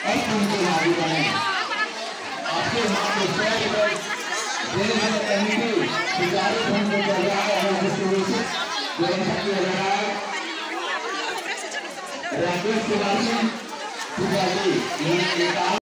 और उनके भागी बने। आपके हाथ में कमेटी सुचारू ढंग से चल रहा है और डिस्ट्रीब्यूशन व्यवस्था किया जा रहा है। राकेश कुमार सिंह पुजारी